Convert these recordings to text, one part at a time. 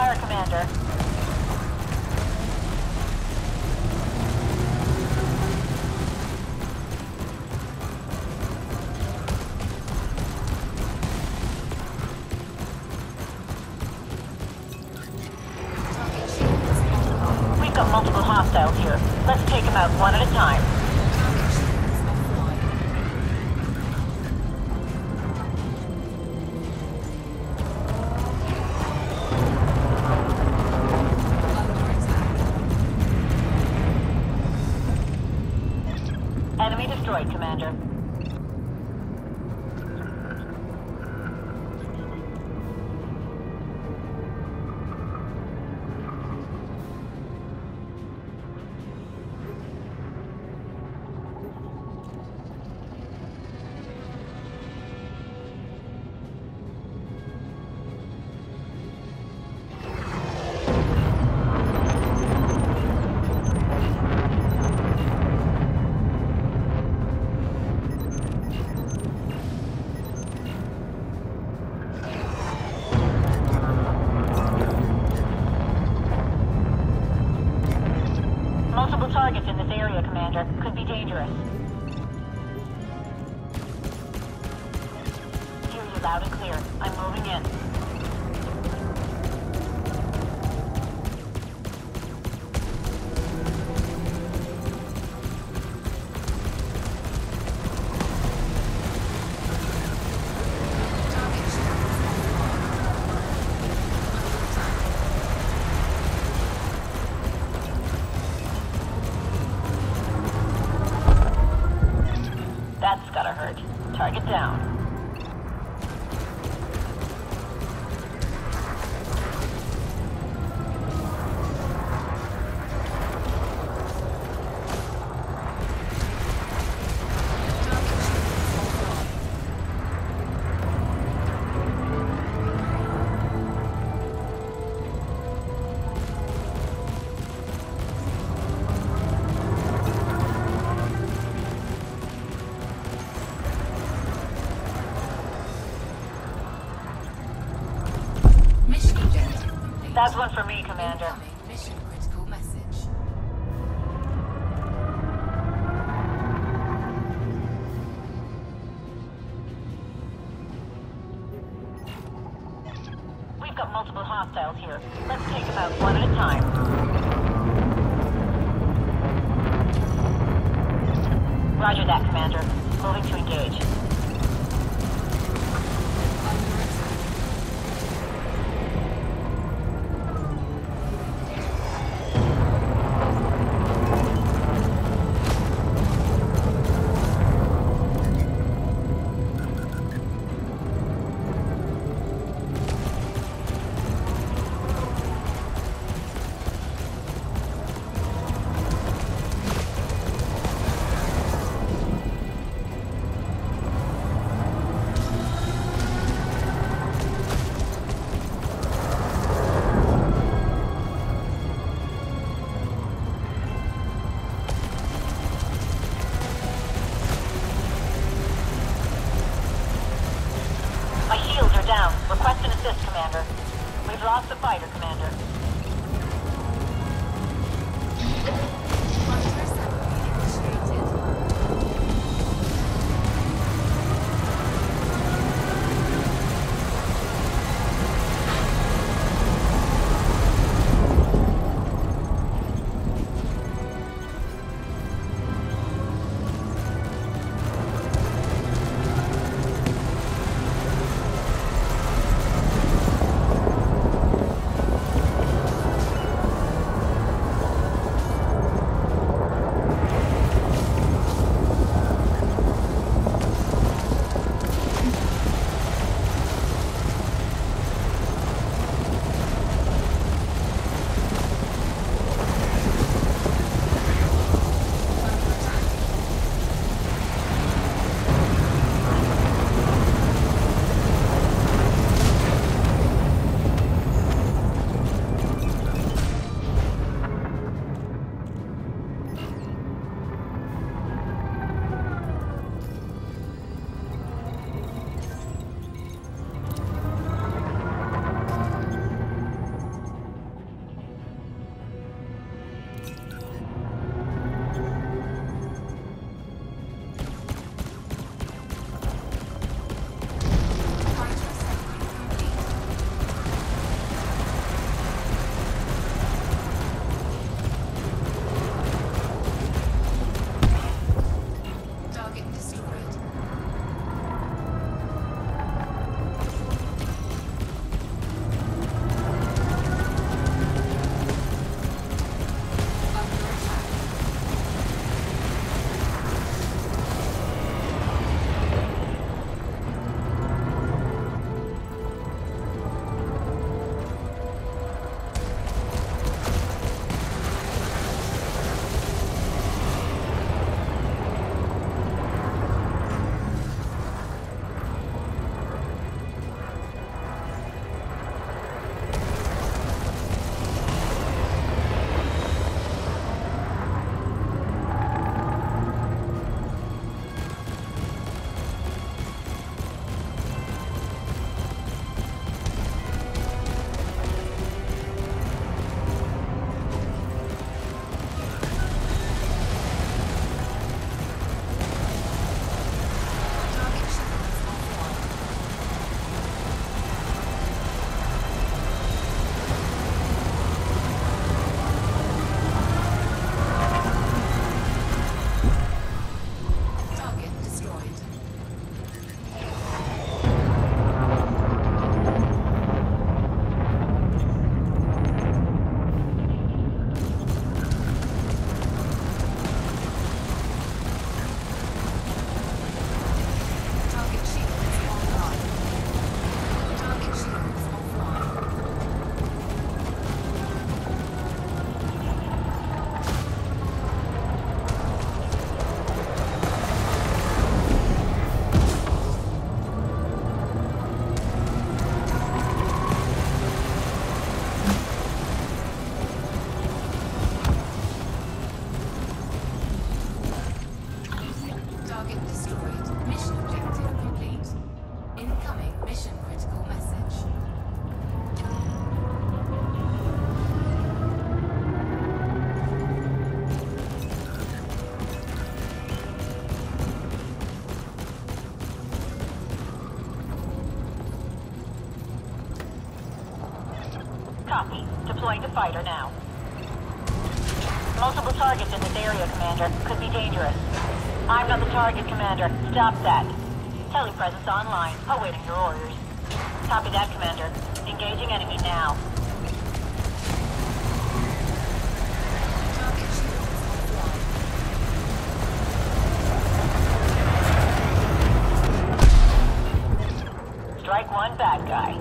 fire, Commander. We've got multiple hostiles here. Let's take them out one at a time. Enemy destroyed, Commander. Multiple targets in this area, Commander. Could be dangerous. Hear you loud and clear. I'm moving in. That's gotta hurt. Target down. That's one for me, Commander. Mission critical message. We've got multiple hostiles here. Let's take them out one at a time. Roger that, Commander. Moving to engage. My shields are down. Request an assist, Commander. We've lost the fighter, Commander. Copy. Deploying to fighter now. Multiple targets in this area, Commander. Could be dangerous. I'm not the target, Commander. Stop that. Telepresence online. Awaiting your orders. Copy that, Commander. Engaging enemy now. Target shields offline. Strike one, bad guy.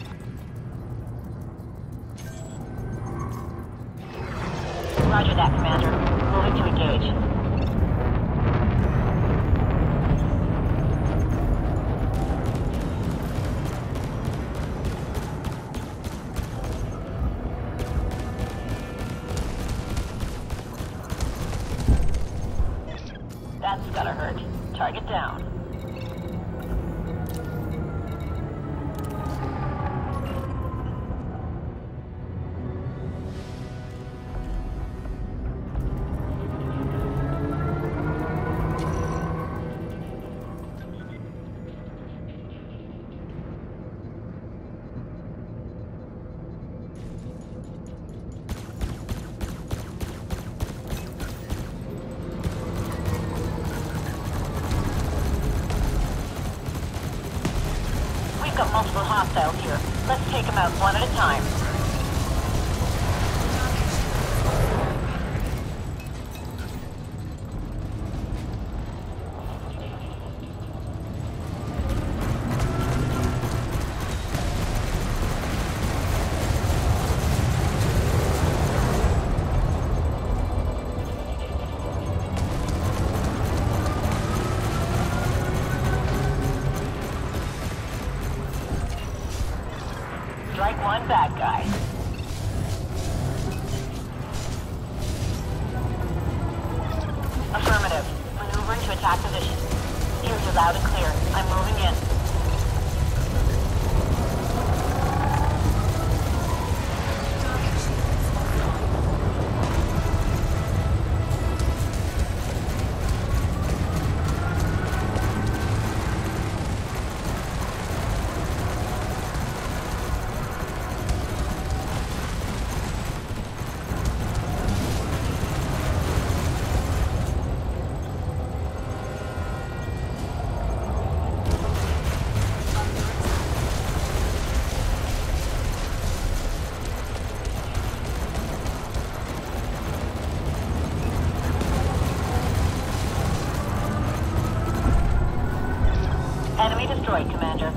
Roger that, Commander. Moving to engage. That's gotta hurt. Target down. Got multiple hostiles here. Let's take them out one at a time. Strike one, bad guy. Affirmative. Maneuvering to attack position. Ears are loud and clear. I'm moving in. Target shields offline. Enemy destroyed, Commander.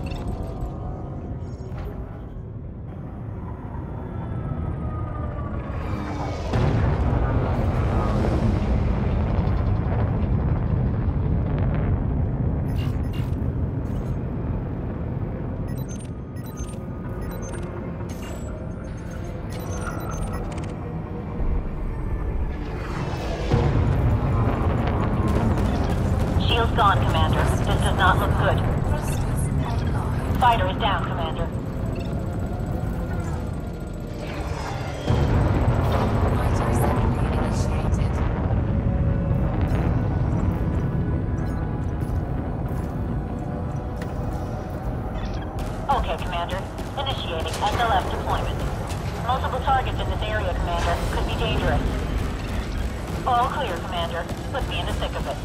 Shield's gone, Commander. This does not look good. Thrusters online. Fighter is down, Commander. Fighter assembly initiated. Okay, Commander. Initiating SLF deployment. Multiple targets in this area, Commander. Could be dangerous. All clear, Commander. Put me in the thick of it.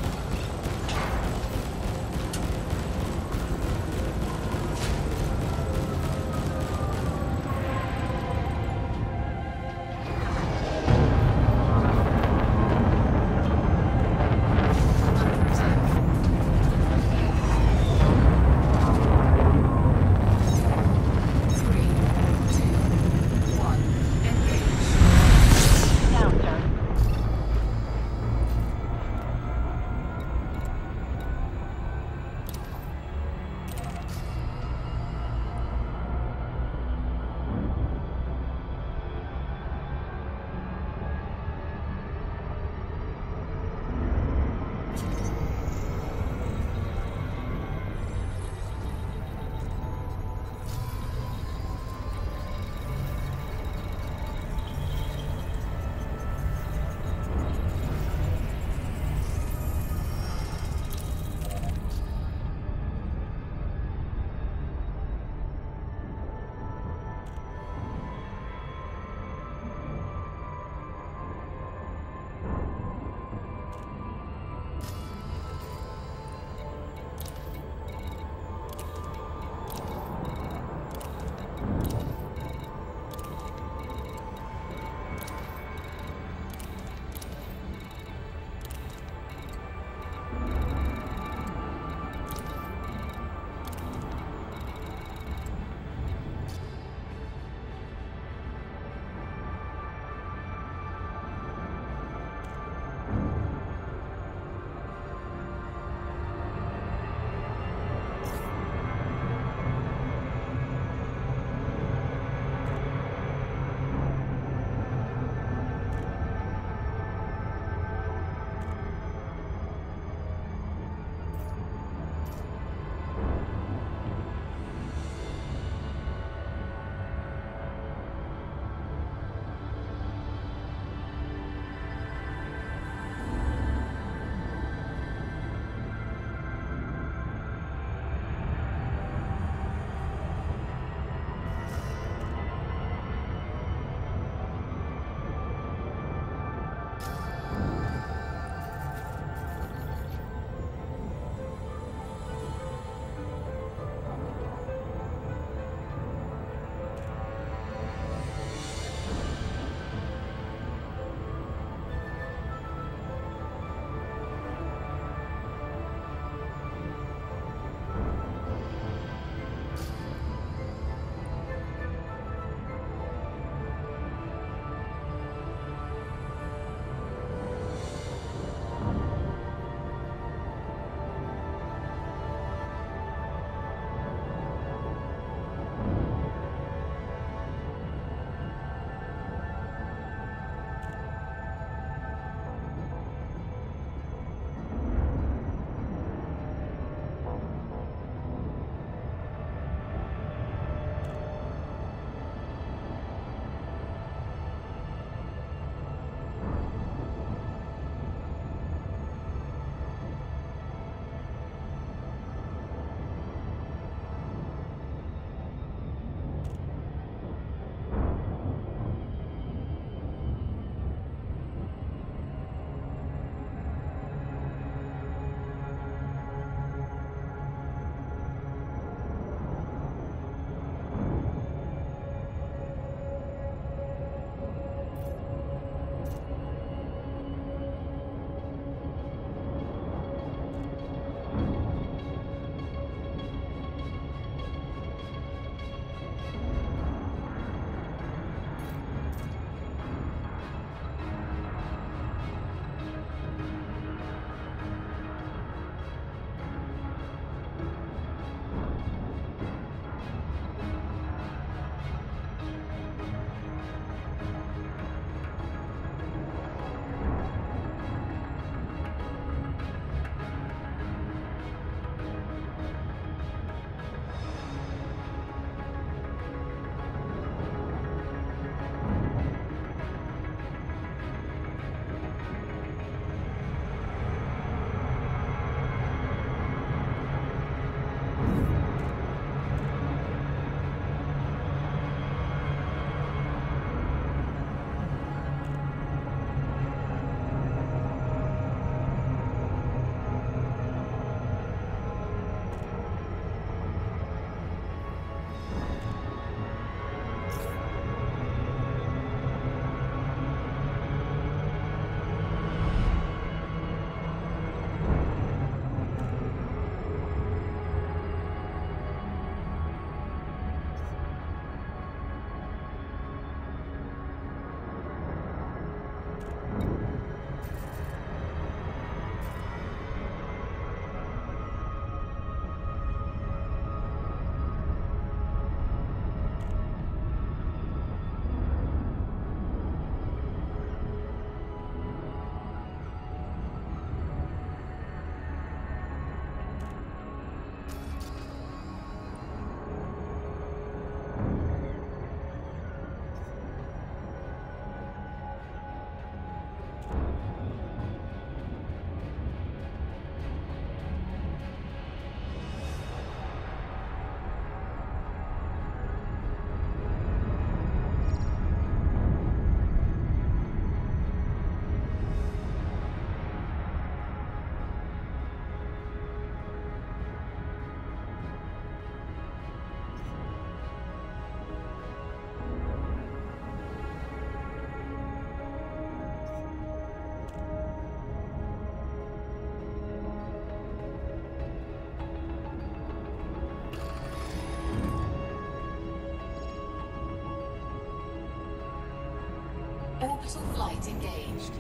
Orbital flight engaged.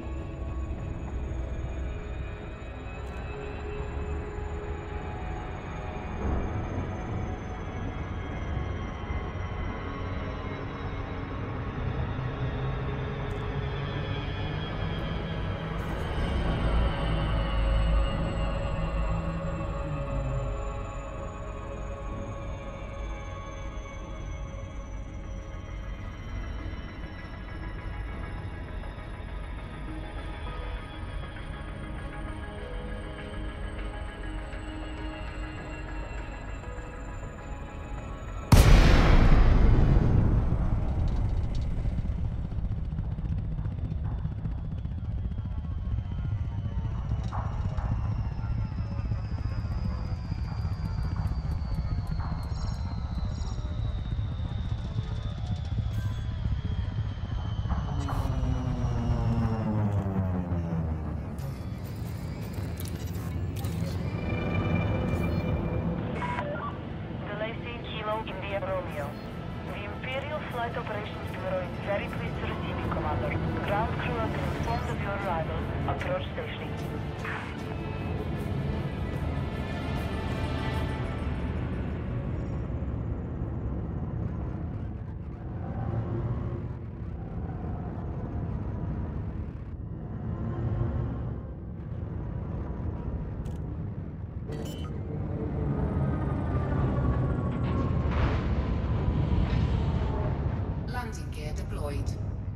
India Romeo. The Imperial Flight Operations Bureau is very pleased to receive you, Commander. Ground crew has been informed of your arrival. Approach safely. Landing gear deployed.